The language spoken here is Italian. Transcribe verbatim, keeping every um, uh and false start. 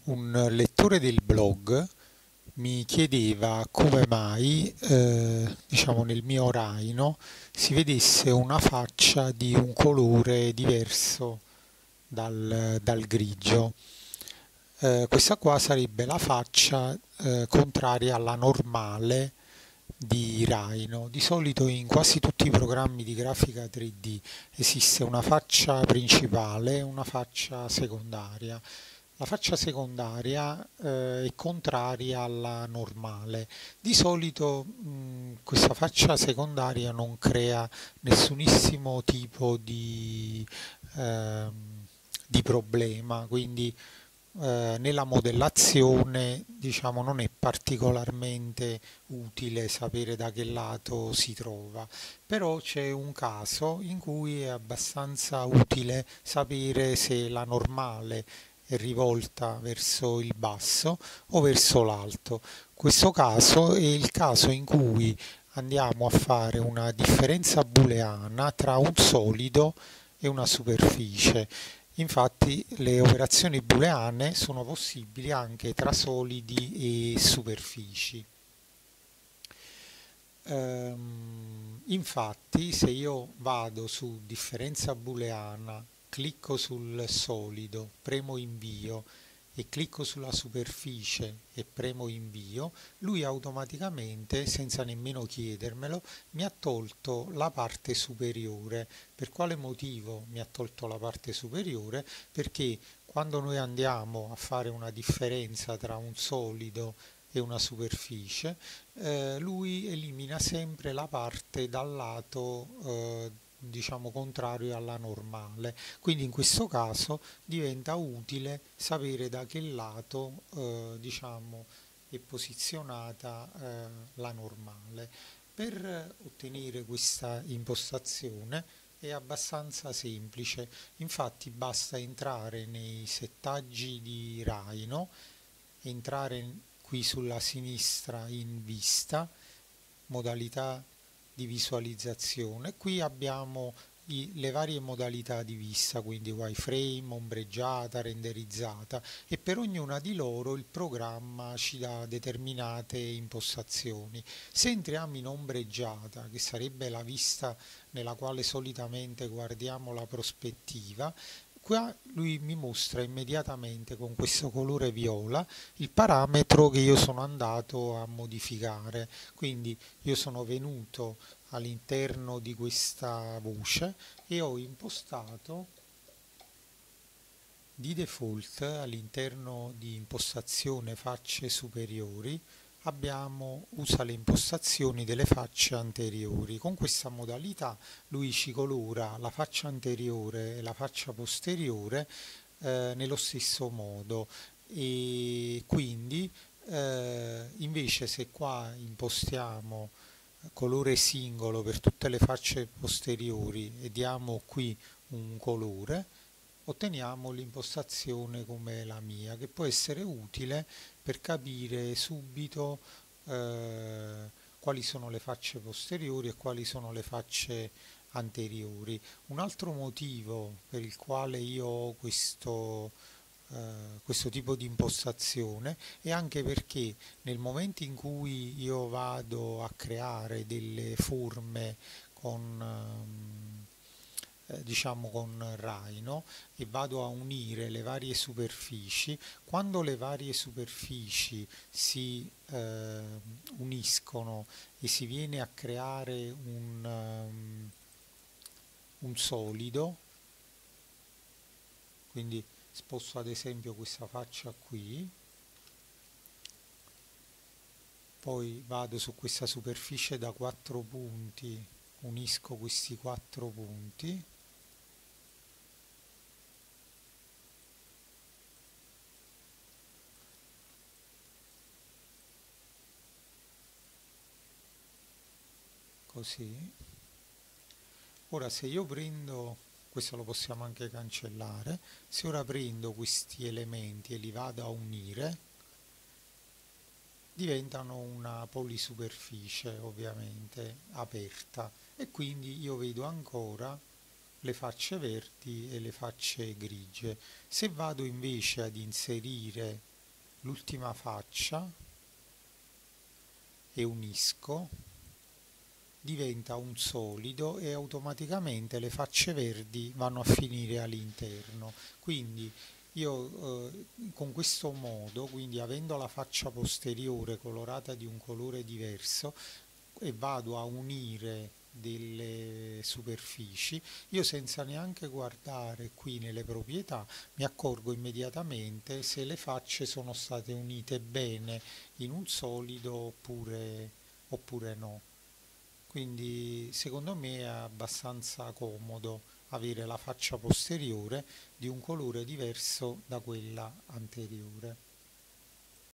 Un lettore del blog mi chiedeva come mai, eh, diciamo nel mio Rhino, si vedesse una faccia di un colore diverso dal, dal grigio. Eh, questa qua sarebbe la faccia, eh, contraria alla normale di Rhino. Di solito in quasi tutti i programmi di grafica tre D esiste una faccia principale e una faccia secondaria. La faccia secondaria eh, è contraria alla normale. Di solito mh, questa faccia secondaria non crea nessunissimo tipo di, ehm, di problema, quindi eh, nella modellazione diciamo non è particolarmente utile sapere da che lato si trova, però c'è un caso in cui è abbastanza utile sapere se la normale è rivolta verso il basso o verso l'alto. Questo caso è il caso in cui andiamo a fare una differenza booleana tra un solido e una superficie. Infatti le operazioni booleane sono possibili anche tra solidi e superfici. Ehm, infatti se io vado su differenza booleana, clicco sul solido, premo invio e clicco sulla superficie e premo invio, lui automaticamente, senza nemmeno chiedermelo, mi ha tolto la parte superiore. Per quale motivo mi ha tolto la parte superiore? Perché quando noi andiamo a fare una differenza tra un solido e una superficie, eh, lui elimina sempre la parte dal lato eh, diciamo contrario alla normale. Quindi in questo caso diventa utile sapere da che lato eh, diciamo è posizionata eh, la normale. Per ottenere questa impostazione è abbastanza semplice, infatti basta entrare nei settaggi di Rhino, entrare qui sulla sinistra in vista, modalità di visualizzazione. Qui abbiamo i, le varie modalità di vista, quindi wireframe, ombreggiata, renderizzata, e per ognuna di loro il programma ci dà determinate impostazioni. Se entriamo in ombreggiata, che sarebbe la vista nella quale solitamente guardiamo la prospettiva, qua lui mi mostra immediatamente con questo colore viola il parametro che io sono andato a modificare. Quindi io sono venuto all'interno di questa voce e ho impostato di default all'interno di impostazione facce superiori abbiamo usa le impostazioni delle facce anteriori. Con questa modalità lui ci colora la faccia anteriore e la faccia posteriore eh, nello stesso modo, e quindi eh, invece se qua impostiamo colore singolo per tutte le facce posteriori e diamo qui un colore, otteniamo l'impostazione come la mia, che può essere utile per capire subito eh, quali sono le facce posteriori e quali sono le facce anteriori. Un altro motivo per il quale io ho questo, eh, questo tipo di impostazione è anche perché nel momento in cui io vado a creare delle forme con ehm, eh, diciamo con Rhino e vado a unire le varie superfici, quando le varie superfici si eh, uniscono e si viene a creare un, um, un solido, quindi sposto ad esempio questa faccia qui, poi vado su questa superficie da quattro punti, unisco questi quattro punti, così. Ora se io prendo, questo lo possiamo anche cancellare, se ora prendo questi elementi e li vado a unire, diventano una polisuperficie ovviamente aperta, e quindi io vedo ancora le facce verdi e le facce grigie. Se vado invece ad inserire l'ultima faccia e unisco, diventa un solido e automaticamente le facce verdi vanno a finire all'interno. Quindi io eh, con questo modo, quindi avendo la faccia posteriore colorata di un colore diverso e vado a unire delle superfici, io senza neanche guardare qui nelle proprietà mi accorgo immediatamente se le facce sono state unite bene in un solido oppure, oppure no. Quindi secondo me è abbastanza comodo avere la faccia posteriore di un colore diverso da quella anteriore.